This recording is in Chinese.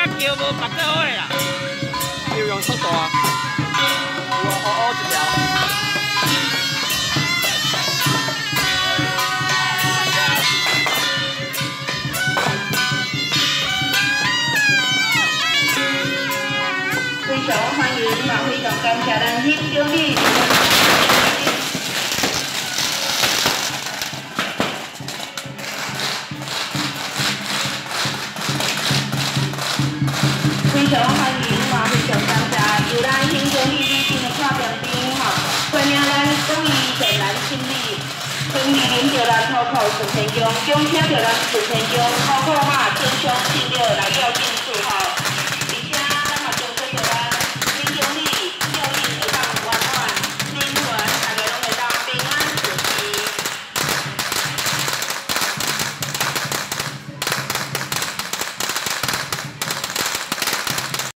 桥无绑做好啦。 要用速度啊！有啊，乌一条。 非常欢迎，嘛非常感谢咱新经理。非常欢迎嘛，非常感谢由咱新经理李进的看病场吼，欢迎咱公益全兰心理，顺利领着咱户口顺天宫，恭请着咱顺天宫好好嘛，健康信了来要紧。